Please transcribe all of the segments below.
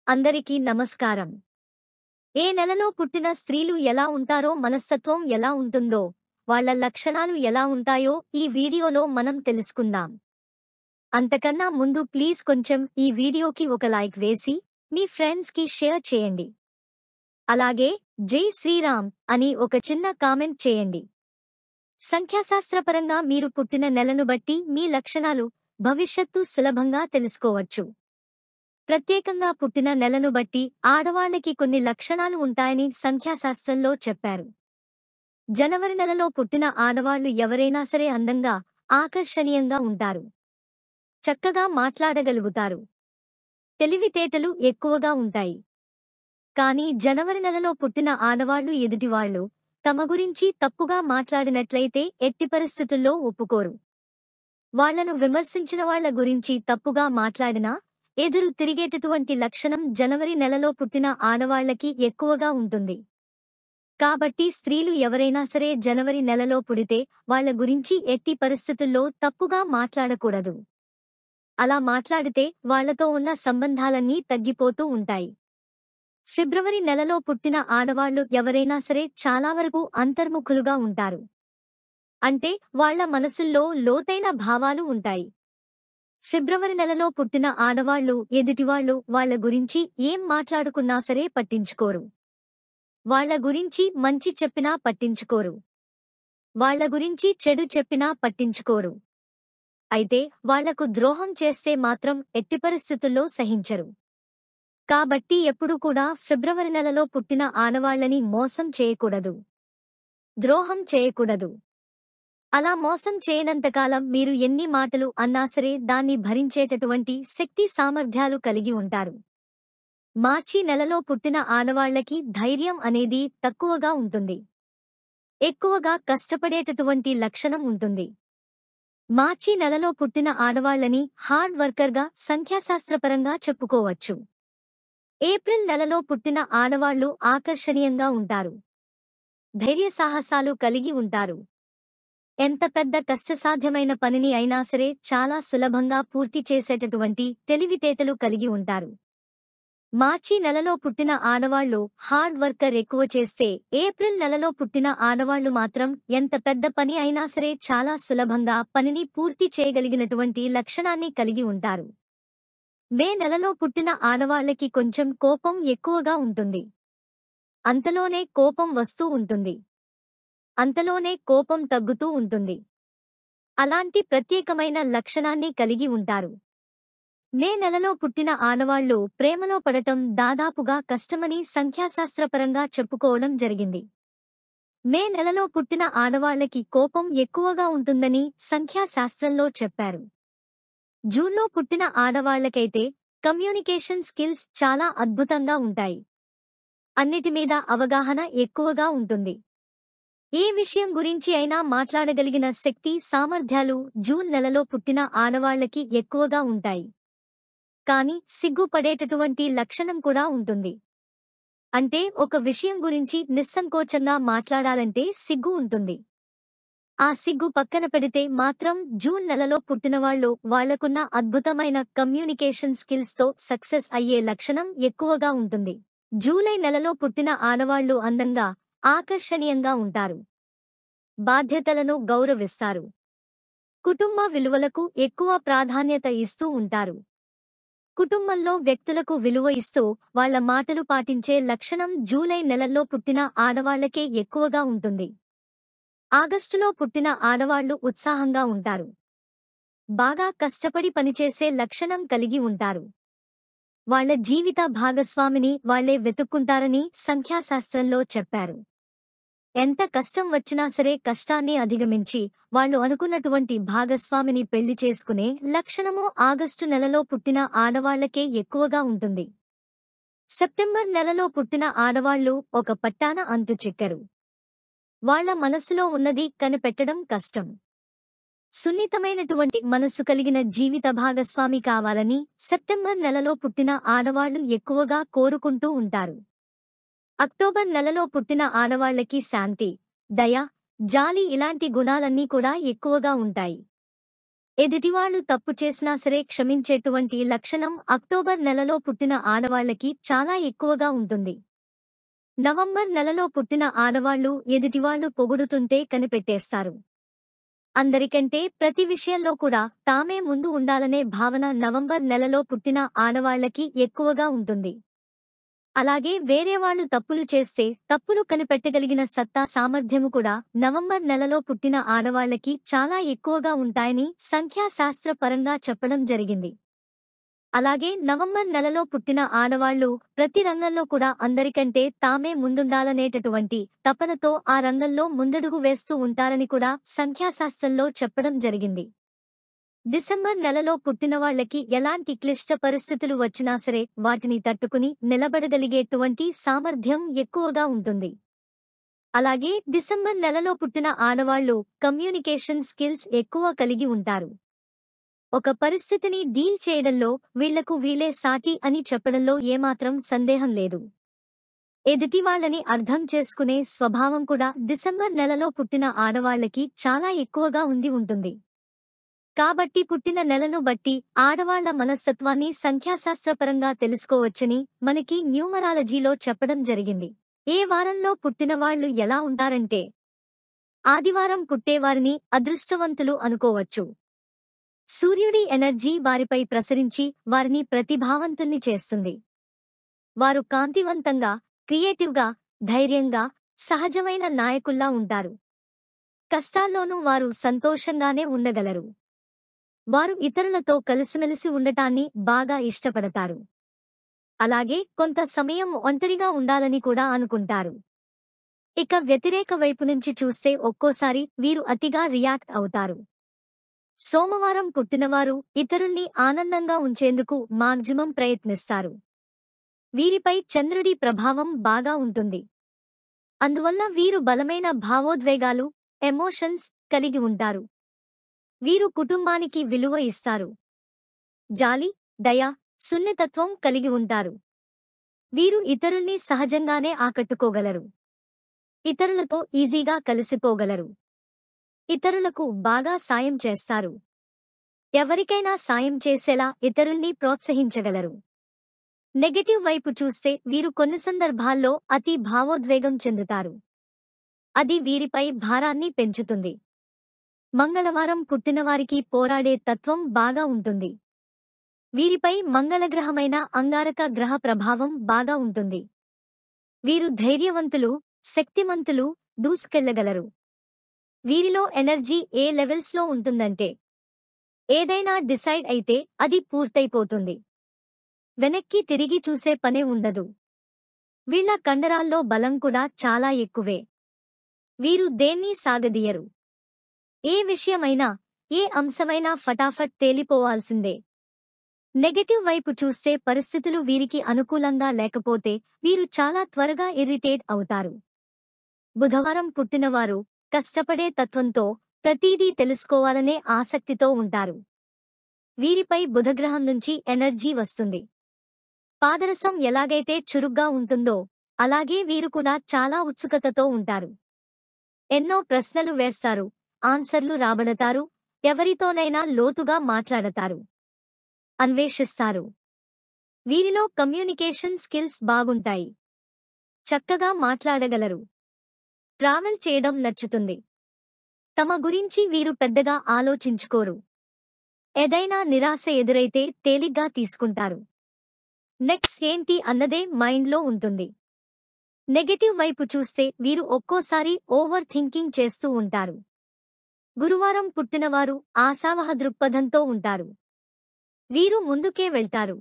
అందరికీ నమస్కారం. ఏ నెలలో పుట్టిన స్త్రీలు ఎలా ఉంటారో, మనస్తత్వం ఎలా ఉంటుందో, వాళ్ళ లక్షణాలు ఎలా ఉంటాయో ఈ వీడియోలో మనం తెలుసుకుందాం. అంతకన్నా ముందు ప్లీజ్ కొంచెం ఈ వీడియోకి ఒక లైక్ వేసి మీ ఫ్రెండ్స్కి షేర్ చేయండి. అలాగే జై శ్రీరామ్ అని ఒక చిన్న కామెంట్ చేయండి. సంఖ్యాశాస్త్రపరంగా మీరు పుట్టిన నెలను బట్టి మీ లక్షణాలు, భవిష్యత్తు సులభంగా తెలుసుకోవచ్చు. ప్రత్యేకంగా పుట్టిన నెలను బట్టి ఆడవాళ్లకి కొన్ని లక్షణాలు ఉంటాయని సంఖ్యాశాస్త్రంలో చెప్పారు. జనవరి నెలలో పుట్టిన ఆడవాళ్లు ఎవరైనా సరే అందంగా, ఆకర్షణీయంగా ఉంటారు. చక్కగా మాట్లాడగలుగుతారు. తెలివితేటలు ఎక్కువగా ఉంటాయి. కానీ జనవరి నెలలో పుట్టిన ఆడవాళ్లు ఎదుటివాళ్లు తమ గురించి తప్పుగా మాట్లాడినట్లయితే ఎట్టి పరిస్థితుల్లో ఒప్పుకోరు. వాళ్లను విమర్శించిన వాళ్ల గురించి తప్పుగా మాట్లాడినా ఎదురు తిరిగేటటువంటి లక్షణం జనవరి నెలలో పుట్టిన ఆడవాళ్లకి ఎక్కువగా ఉంటుంది. కాబట్టి స్త్రీలు ఎవరైనా సరే జనవరి నెలలో పుడితే వాళ్ల గురించి ఎట్టి పరిస్థితుల్లో తప్పుగా మాట్లాడకూడదు. అలా మాట్లాడితే వాళ్లతో ఉన్న సంబంధాలన్నీ తగ్గిపోతూ ఉంటాయి. ఫిబ్రవరి నెలలో పుట్టిన ఆడవాళ్లు ఎవరైనా సరే చాలా వరకు అంతర్ముఖులుగా ఉంటారు. అంటే వాళ్ల మనసుల్లో లోతైన భావాలు ఉంటాయి. ఫిబ్రవరి నెలలో పుట్టిన ఆడవాళ్లు ఎదుటివాళ్లు వాళ్ల గురించి ఏం మాట్లాడుకున్నా సరే పట్టించుకోరు. వాళ్ల గురించి మంచి చెప్పినా పట్టించుకోరు. వాళ్ల గురించి చెడు చెప్పినా పట్టించుకోరు. అయితే వాళ్లకు ద్రోహం చేస్తే మాత్రం ఎట్టి పరిస్థితుల్లో సహించరు. కాబట్టి ఎప్పుడూ కూడా ఫిబ్రవరి నెలలో పుట్టిన ఆడవాళ్లని మోసం చేయకూడదు. ద్రోహం చేయకూడదు. అలా మోసం చేయనంతకాలం మీరు ఎన్ని మాటలు అన్నా సరే దాన్ని భరించేటటువంటి శక్తి సామర్థ్యాలు కలిగి ఉంటారు. మార్చి నెలలో పుట్టిన ఆడవాళ్లకి ధైర్యం అనేది తక్కువగా ఉంటుంది. ఎక్కువగా కష్టపడేటటువంటి లక్షణం ఉంటుంది. మార్చి నెలలో పుట్టిన ఆడవాళ్లని హార్డ్ వర్కర్గా సంఖ్యాశాస్త్రపరంగా చెప్పుకోవచ్చు. ఏప్రిల్ నెలలో పుట్టిన ఆడవాళ్లు ఆకర్షణీయంగా ఉంటారు. ధైర్య సాహసాలు కలిగి ఉంటారు. ఎంత పెద్ద కష్టసాధ్యమైన పనిని అయినా సరే చాలా సులభంగా పూర్తి చేసేటటువంటి తెలివితేటలు కలిగి ఉంటారు. మార్చి నెలలో పుట్టిన ఆడవాళ్లు హార్డ్ వర్కర్ ఎక్కువ చేస్తే, ఏప్రిల్ నెలలో పుట్టిన ఆడవాళ్లు మాత్రం ఎంత పెద్ద పని అయినా సరే చాలా సులభంగా పనిని పూర్తి చేయగలిగినటువంటి లక్షణాన్ని కలిగి ఉంటారు. మే నెలలో పుట్టిన ఆడవాళ్లకి కొంచెం కోపం ఎక్కువగా ఉంటుంది. అంతలోనే కోపం వస్తూ ఉంటుంది. అంతలోనే కోపం తగ్గుతూ ఉంటుంది. అలాంటి ప్రత్యేకమైన లక్షణాన్ని కలిగి ఉంటారు. మే నెలలో పుట్టిన ఆడవాళ్లు ప్రేమలో పడటం దాదాపుగా కష్టమని సంఖ్యాశాస్త్రపరంగా చెప్పుకోవడం జరిగింది. మే నెలలో పుట్టిన ఆడవాళ్లకి కోపం ఎక్కువగా ఉంటుందని సంఖ్యాశాస్త్రంలో చెప్పారు. జూన్లో పుట్టిన ఆడవాళ్లకైతే కమ్యూనికేషన్ స్కిల్స్ చాలా అద్భుతంగా ఉంటాయి. అన్నిటి మీద అవగాహన ఎక్కువగా ఉంటుంది. ఏ విషయం గురించి అయినా మాట్లాడగలిగిన శక్తి సామర్థ్యాలు జూన్ నెలలో పుట్టిన ఆడవాళ్లకి ఎక్కువగా ఉంటాయి. కానీ సిగ్గుపడేటటువంటి లక్షణం కూడా ఉంటుంది. అంటే ఒక విషయం గురించి నిస్సంకోచంగా మాట్లాడాలంటే సిగ్గు ఉంటుంది. ఆ సిగ్గు పక్కన పెడితే మాత్రం జూన్ నెలలో పుట్టినవాళ్లు వాళ్లకున్న అద్భుతమైన కమ్యూనికేషన్ స్కిల్స్తో సక్సెస్ అయ్యే లక్షణం ఎక్కువగా ఉంటుంది. జూలై నెలలో పుట్టిన ఆడవాళ్లు అందంగా, ఆకర్షణీయంగా ఉంటారు. బాధ్యతలను గౌరవిస్తారు. కుటుంబ విలువలకు ఎక్కువ ప్రాధాన్యత ఇస్తూ ఉంటారు. కుటుంబంలో వ్యక్తులకు విలువ ఇస్తూ వాళ్ల మాటలు పాటించే లక్షణం జూలై నెలలో పుట్టిన ఆడవాళ్లకే ఎక్కువగా ఉంటుంది. ఆగస్టులో పుట్టిన ఆడవాళ్లు ఉత్సాహంగా ఉంటారు. బాగా కష్టపడి పనిచేసే లక్షణం కలిగి ఉంటారు. వాళ్ల జీవిత భాగస్వామిని వాళ్లే వెతుక్కుంటారని సంఖ్యాశాస్త్రంలో చెప్పారు. ఎంత కష్టం వచ్చినా సరే కష్టాన్ని అధిగమించి వాళ్లు అనుకున్నటువంటి భాగస్వామిని పెళ్లి చేసుకునే లక్షణము ఆగస్టు నెలలో పుట్టిన ఆడవాళ్లకే ఎక్కువగా ఉంటుంది. సెప్టెంబర్ నెలలో పుట్టిన ఆడవాళ్లు ఒక పట్టాన అంతు చిక్కరు. వాళ్ల మనసులో ఉన్నది కనిపెట్టడం కష్టం. సున్నితమైనటువంటి మనసు కలిగిన జీవిత భాగస్వామి కావాలని సెప్టెంబర్ నెలలో పుట్టిన ఆడవాళ్లు ఎక్కువగా కోరుకుంటూ ఉంటారు. అక్టోబర్ నెలలో పుట్టిన ఆడవాళ్లకి శాంతి, దయ, జాలి ఇలాంటి గుణాలన్నీ కూడా ఎక్కువగా ఉంటాయి. ఎదుటివాళ్లు తప్పు చేసినా సరే క్షమించేటువంటి లక్షణం అక్టోబర్ నెలలో పుట్టిన ఆడవాళ్లకి చాలా ఎక్కువగా ఉంటుంది. నవంబర్ నెలలో పుట్టిన ఆడవాళ్లు ఎదుటివాళ్లు పొగుడుతుంటే కనిపెట్టేస్తారు. అందరికంటే ప్రతి విషయంలో కూడా తామే ముందు ఉండాలనే భావన నవంబర్ నెలలో పుట్టిన ఆడవాళ్లకి ఎక్కువగా ఉంటుంది. అలాగే వేరేవాళ్లు తప్పులు చేస్తే తప్పులు కనిపెట్టగలిగిన సత్తా సామర్థ్యము కూడా నవంబర్ నెలలో పుట్టిన ఆడవాళ్లకి చాలా ఎక్కువగా ఉంటాయని సంఖ్యాశాస్త్ర పరంగా చెప్పడం జరిగింది. అలాగే నవంబర్ నెలలో పుట్టిన ఆడవాళ్లు ప్రతి రంగంలో కూడా అందరికంటే తామే ముందుండాలనేటటువంటి తపనతో ఆ రంగంలో ముందడుగు వేస్తూ ఉంటారని కూడా సంఖ్యాశాస్త్రంలో చెప్పడం జరిగింది. డిసెంబర్ నెలలో పుట్టినవాళ్లకి ఎలాంటి క్లిష్ట పరిస్థితులు వచ్చినా సరే వాటిని తట్టుకుని నిలబడగలిగేటువంటి సామర్థ్యం ఎక్కువగా ఉంటుంది. అలాగే డిసెంబర్ నెలలో పుట్టిన ఆడవాళ్లు కమ్యూనికేషన్ స్కిల్స్ ఎక్కువ కలిగి ఉంటారు. ఒక పరిస్థితిని డీల్ చేయడంలో వీళ్లకు వీళ్లే సాటి అని చెప్పడంలో ఏమాత్రం సందేహం లేదు. ఎదుటివాళ్లని అర్థం చేసుకునే స్వభావం కూడా డిసెంబర్ నెలలో పుట్టిన ఆడవాళ్లకి చాలా ఎక్కువగా ఉంటుంది. కాబట్టి పుట్టిన నెలను బట్టి ఆడవాళ్ల మనస్తత్వాన్ని సంఖ్యాశాస్త్రపరంగా తెలుసుకోవచ్చని మనకి న్యూమరాలజీలో చెప్పడం జరిగింది. ఏ వారంలో పుట్టినవాళ్లు ఎలా ఉంటారంటే, ఆదివారం పుట్టేవారిని అదృష్టవంతులు అనుకోవచ్చు. సూర్యుడి ఎనర్జీ వారిపై ప్రసరించి వారిని ప్రతిభావంతుల్ని చేస్తుంది. వారు కాంతివంతంగా, క్రియేటివ్గా, ధైర్యంగా, సహజమైన నాయకుల్లా ఉంటారు. కష్టాల్లోనూ వారు సంతోషంగానే ఉండగలరు. వారు ఇతరులతో కలిసిమెలిసి ఉండటాన్ని బాగా ఇష్టపడతారు. అలాగే కొంత సమయం ఒంటరిగా ఉండాలని కూడా అనుకుంటారు. ఇక వ్యతిరేక వైపు నుంచి చూస్తే ఒక్కోసారి వీరు అతిగా రియాక్ట్ అవుతారు. సోమవారం పుట్టినవారు ఇతరుల్ని ఆనందంగా ఉంచేందుకు మాక్సిమం ప్రయత్నిస్తారు. వీరిపై చంద్రుడి ప్రభావం బాగా ఉంటుంది. అందువల్ల వీరు బలమైన భావోద్వేగాలు, ఎమోషన్స్ కలిగి ఉంటారు. వీరు కుటుంబానికి విలువ ఇస్తారు. జాలి, దయ, సున్నితత్వం కలిగి ఉంటారు. వీరు ఇతరుల్ని సహజంగానే ఆకట్టుకోగలరు. ఇతరులతో ఈజీగా కలిసిపోగలరు. ఇతరులకు బాగా సాయం చేస్తారు. ఎవరికైనా సాయం చేసేలా ఇతరుల్ని ప్రోత్సహించగలరు. నెగటివ్ వైపు చూస్తే వీరు కొన్ని సందర్భాల్లో అతి భావోద్వేగం చెందుతారు. అది వీరిపై భారాన్ని పెంచుతుంది. మంగళవారం పుట్టినవారికి పోరాడే తత్వం బాగా ఉంటుంది. వీరిపై మంగళగ్రహమైన అంగారక గ్రహ ప్రభావం బాగా ఉంటుంది. వీరు ధైర్యవంతులు, శక్తిమంతులు, దూసుకెళ్లగలరు. వీరిలో ఎనర్జీ ఏ లెవెల్స్లో ఉంటుందంటే, ఏదైనా డిసైడ్ అయితే అది పూర్తయిపోతుంది. వెనక్కి తిరిగి చూసే పనే ఉండదు. వీళ్ల కండరాల్లో బలం కూడా చాలా ఎక్కువే. వీరు దేన్నీ సాగదీయరు. ఏ విషయమైనా, ఏ అంశమైనా ఫటాఫట్ తేలిపోవాల్సిందే. నెగటివ్ వైపు చూస్తే పరిస్థితులు వీరికి అనుకూలంగా లేకపోతే వీరు చాలా త్వరగా ఇరిటేట్ అవుతారు. బుధవారం పుట్టినవారు కష్టపడే తత్వంతో ప్రతీదీ తెలుసుకోవాలనే ఆసక్తితో ఉంటారు. వీరిపై బుధగ్రహం నుంచి ఎనర్జీ వస్తుంది. పాదరసం ఎలాగైతే చురుగ్గా ఉంటుందో అలాగే వీరు కూడా చాలా ఉత్సుకతతో ఉంటారు. ఎన్నో ప్రశ్నలు వేస్తారు, ఆన్సర్లు రాబడతారు, ఎవరితోనైనా లోతుగా మాట్లాడతారు, అన్వేషిస్తారు. వీరిలో కమ్యూనికేషన్ స్కిల్స్ బాగుంటాయి. చక్కగా మాట్లాడగలరు. ట్రావెల్ చేయడం నచ్చుతుంది. తమ గురించి వీరు పెద్దగా ఆలోచించుకోరు. ఏదైనా నిరాశ ఎదురైతే తేలిగ్గా తీసుకుంటారు. నెక్స్ట్ ఏంటి అన్నదే మైండ్లో ఉంటుంది. నెగటివ్ వైపు చూస్తే వీరు ఒక్కోసారి ఓవర్ థింకింగ్ చేస్తూ ఉంటారు. గురువారం పుట్టినవారు ఆశావహ దృక్పథంతో ఉంటారు. వీరు ముందుకే వెళ్తారు.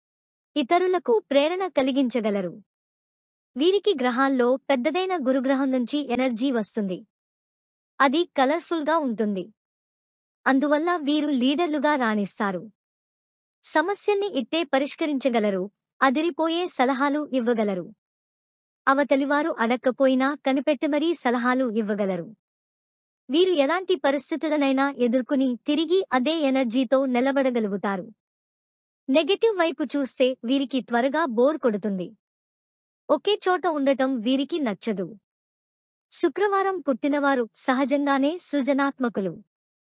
ఇతరులకు ప్రేరణ కలిగించగలరు. వీరికి గ్రహాల్లో పెద్దదైన గురుగ్రహం నుంచి ఎనర్జీ వస్తుంది. అది కలర్ఫుల్గా ఉంటుంది. అందువల్ల వీరు లీడర్లుగా రాణిస్తారు. సమస్యల్ని ఇట్టే పరిష్కరించగలరు. అదిరిపోయే సలహాలు ఇవ్వగలరు. అవతలివారు అడక్కపోయినా కనిపెట్టి సలహాలు ఇవ్వగలరు. వీరు ఎలాంటి పరిస్థితులనైనా ఎదుర్కొని తిరిగి అదే ఎనర్జీతో నిలబడగలుగుతారు. నెగటివ్ వైపు చూస్తే వీరికి త్వరగా బోర్ కొడుతుంది. ఒకే చోట ఉండటం వీరికి నచ్చదు. శుక్రవారం పుట్టినవారు సహజంగానే సృజనాత్మకులు.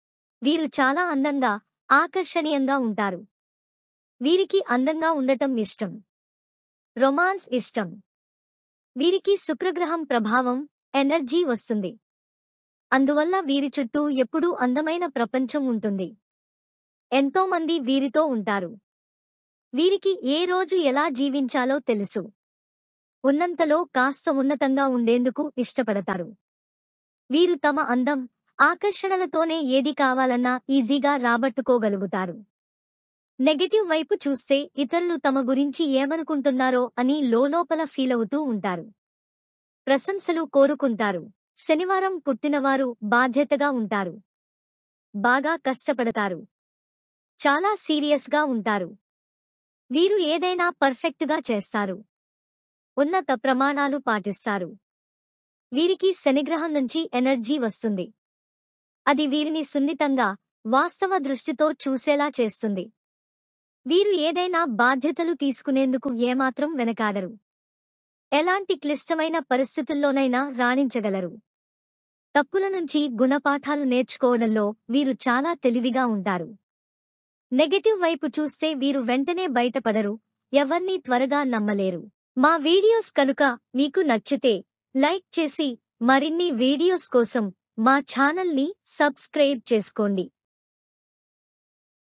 వీరు చాలా అందంగా, ఆకర్షణీయంగా ఉంటారు. వీరికి అందంగా ఉండటం ఇష్టం. రొమాన్స్ ఇష్టం. వీరికి శుక్రగ్రహం ప్రభావం, ఎనర్జీ వస్తుంది. అందువల్ల వీరి చుట్టూ ఎప్పుడూ అందమైన ప్రపంచం ఉంటుంది. ఎంతోమంది వీరితో ఉంటారు. వీరికి ఏ రోజు ఎలా జీవించాలో తెలుసు. ఉన్నంతలో కాస్త ఉన్నతంగా ఉండేందుకు ఇష్టపడతారు. వీరు తమ అందం, ఆకర్షణలతోనే ఏది కావాలన్నా ఈజీగా రాబట్టుకోగలుగుతారు. నెగటివ్ వైపు చూస్తే ఇతరులు తమ గురించి ఏమనుకుంటున్నారో అని లోలోపల ఫీలవుతూ ఉంటారు. ప్రశంసలు కోరుకుంటారు. శనివారం పుట్టినవారు బాధ్యతగా ఉంటారు. బాగా కష్టపడతారు. చాలా సీరియస్గా ఉంటారు. వీరు ఏదైనా పర్ఫెక్ట్గా చేస్తారు. ఉన్నత ప్రమాణాలు పాటిస్తారు. వీరికి శనిగ్రహం నుంచి ఎనర్జీ వస్తుంది. అది వీరిని సున్నితంగా, వాస్తవ దృష్టితో చూసేలా చేస్తుంది. వీరు ఏదైనా బాధ్యతలు తీసుకునేందుకు ఏమాత్రం వెనకాడరు. ఎలాంటి క్లిష్టమైన పరిస్థితుల్లోనైనా రాణించగలరు. తప్పుల నుంచి గుణపాఠాలు నేర్చుకోవడంలో వీరు చాలా తెలివిగా ఉంటారు. నెగటివ్ వైపు చూస్తే వీరు వెంటనే బయటపడరు. ఎవర్నీ త్వరగా నమ్మలేరు. మా వీడియోస్ కనుక మీకు నచ్చితే లైక్ చేసి మరిన్ని వీడియోస్ కోసం మా ఛానల్ని సబ్స్క్రైబ్ చేసుకోండి.